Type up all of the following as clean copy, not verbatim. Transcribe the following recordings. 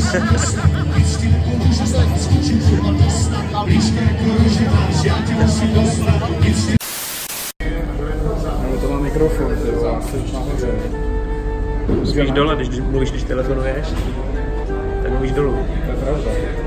To má mikrofon, to je asi nahoře. Mluvíš dole, když mluvíš, když telefonuješ, tak mluvíš dolů. To je pravda.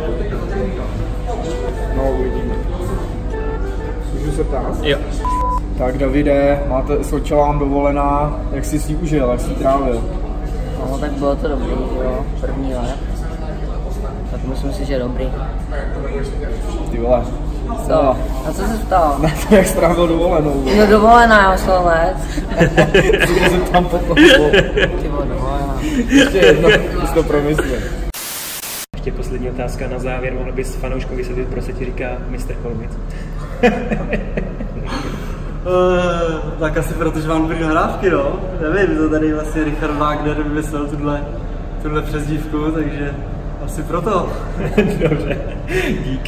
No, uvidíme. Můžu se ptát? Jo. Tak Davide, skončila vám dovolená, jak jsi si užil, jak jsi trávil? No tak bylo to dobrý, jo, první let. Tak myslím si, že dobrý. Ty vole. Co? A co se stalo? Na to, jak strávil dovolenou. No dovolená, já jsem let. Já jsem tam potom. Ty vole, dovolená. Ještě jedno, jsi to promyslel. Ještě poslední otázka na závěr, mohl bys fanouškovi vysvětlit, proč se ti říká Mr. Kolmic? Tak asi protože mám dobrý nahrávky, no. Nevím, to tady vlastně Richard Wagner vymyslel tuhle přezdívku, takže asi proto. Dobře, dík.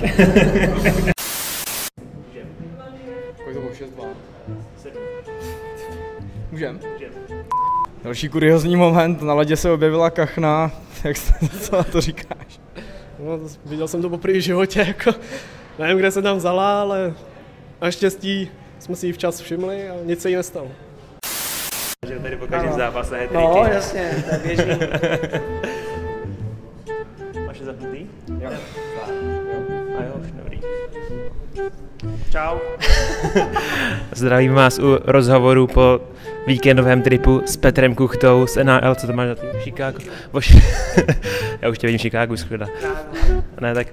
Kolik to bylo 6-2? Můžem? Další kuriózní moment, na ledě se objevila kachna, co na to říkáš? No, viděl jsem to poprvé v životě, jako, nevím, kde se tam vzala, ale naštěstí jsme si ji včas všimli a nic se jí nestalo. Že tady po každém zápase je triky. No, jasně, tak běžný. Máš je zapnutý? Jo. A jo, už dobrý. Čau. Zdravím vás u rozhovoru po víkendovém tripu s Petrem Kuchtou z NAL, co to máš za tým? Chicago? Já už tě vidím v Chicagu, skvěle. Ne, tak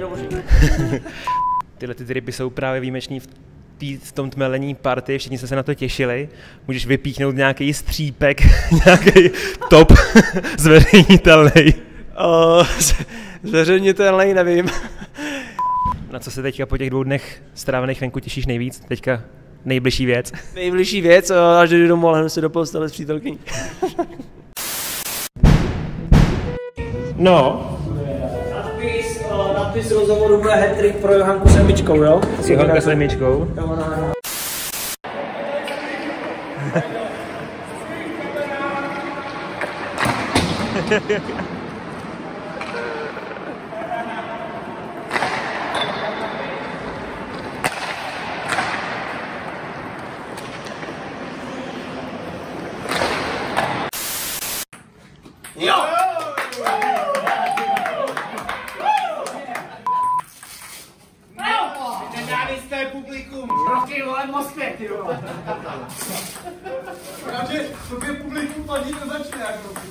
tyhle ty tripy jsou právě výjimeční v tom tmelení party, všichni jste se na to těšili. Můžeš vypíchnout nějaký střípek, nějaký top zveřejnitelný. Zveřejnitelný, nevím. Na co se teďka po těch 2 dnech strávených venku těšíš nejvíc? Teďka nejbližší věc. Nejbližší věc, až jdu domů, lehnu si do postele s přítelkyní. No. Nadpis rozhovoru bude hat-trick pro Johanku s Emičkou, jo? Johanka s Emičkou. Roky, vole, v Moskvě, ty vole. Takže tobě publikum padí, to začne jak roky,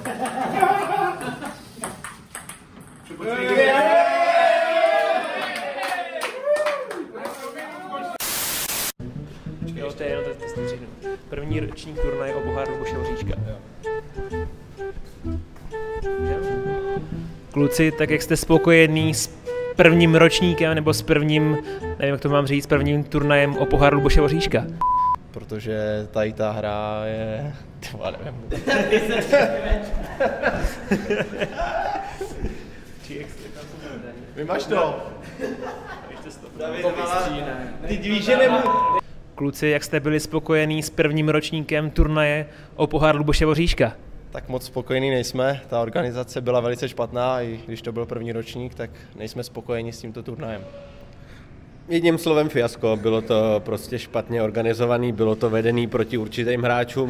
Jo, to je jenom první ročník turnaje o pohár Luboše Hoříčka. Kluci, tak jak jste spokojení s prvním ročníkem, nebo s prvním, nevím, jak to mám říct, prvním turnajem o pohár Luboše Hoříčka? Protože tady ta hra je... Tyva, nevím. Vymaž to. Ty víš, že nemůžu. Kluci, jak jste byli spokojení s prvním ročníkem turnaje o pohár Luboše Hoříčka? Tak moc spokojení nejsme, ta organizace byla velice špatná, i když to byl první ročník, tak nejsme spokojeni s tímto turnajem. Jedním slovem fiasko, bylo to prostě špatně organizovaný, bylo to vedený proti určitým hráčům.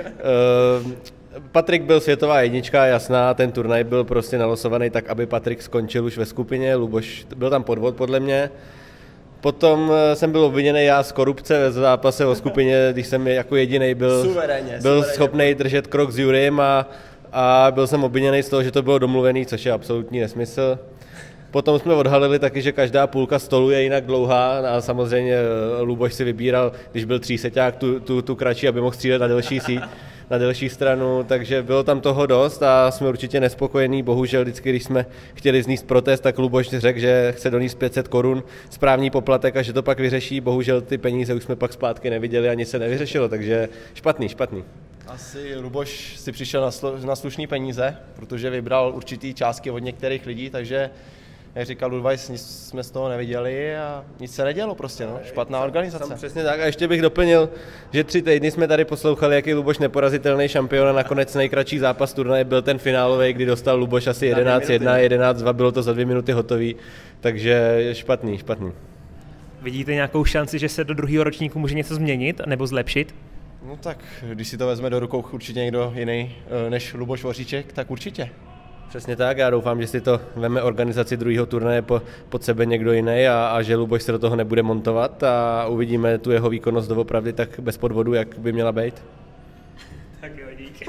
Patrik byl světová jednička, jasná, ten turnaj byl prostě nalosovaný tak, aby Patrik skončil už ve skupině, Luboš, byl tam podvod podle mě. Potom jsem byl obviněný já z korupce v zápase o skupině, když jsem jako jediný byl schopný držet krok s Juriem a byl jsem obviněný z toho, že to bylo domluvený, což je absolutní nesmysl. Potom jsme odhalili taky, že každá půlka stolu je jinak dlouhá a samozřejmě Luboš si vybíral, když byl tříseťák, tu kratší, aby mohl střílet na delší stranu, takže bylo tam toho dost a jsme určitě nespokojení. Bohužel vždycky, když jsme chtěli zníst protest, tak Luboš řekl, že chce doníst 500 korun správní poplatek a že to pak vyřeší. Bohužel ty peníze už jsme pak zpátky neviděli, ani se nevyřešilo, takže špatný. Asi Luboš si přišel na slušný peníze, protože vybral určitý částky od některých lidí, takže jak říkal Ludwajs, nic jsme z toho neviděli a nic se nedělo prostě, no. Špatná organizace. Přesně tak a ještě bych doplnil, že 3 týdny jsme tady poslouchali, jak je Luboš neporazitelný šampion a nakonec nejkratší zápas turnaje byl ten finálový, kdy dostal Luboš asi 11-1, 11-2, bylo to za 2 minuty hotový, takže špatný. Vidíte nějakou šanci, že se do druhého ročníku může něco změnit nebo zlepšit? No tak, když si to vezme do rukou určitě někdo jiný než Luboš Voříček, tak určitě. Přesně tak, já doufám, že si to veme organizaci druhého turnaje pod sebe někdo jiný a že Luboš se do toho nebude montovat a uvidíme tu jeho výkonnost doopravdy tak bez podvodu, jak by měla být. Tak jo, dík.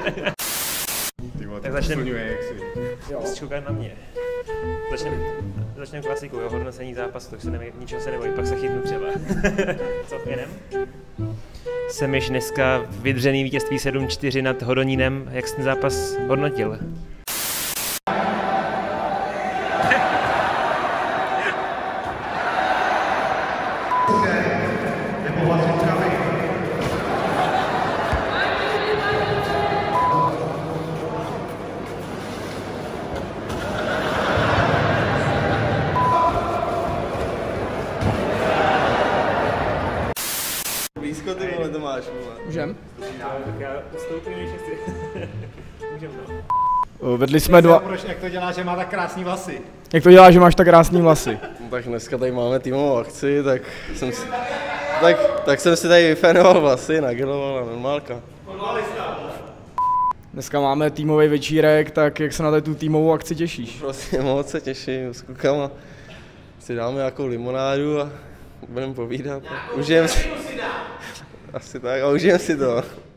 Tak začneme. Koukat na mě. Začneme klasiku, jo, hodnocení zápasu, tak ničeho se nebojím, pak se chytnu třeba. Co, jedem? Jsem již dneska vydřený vítězství 7-4 nad Hodonínem, jak jsi ten zápas hodnotil? Blízko ty vole to máš, vole. Můžem? Tak já ustoupím, když chci. Můžem, no. Vedli jsme dva... Proč, jak to dělá, že má tak krásný vlasy? Jak to dělá, že máš tak krásný vlasy? No, tak dneska tady máme týmovou akci, tak jsem si tady vyfénoval vlasy, nageloval a normálka. Dneska máme týmový večírek, tak jak se na tu týmovou akci těšíš? Prostě moc se těším, s klukama si dáme nějakou limonádu a budeme povídat. Užijem si... Asi tak a užijem si to.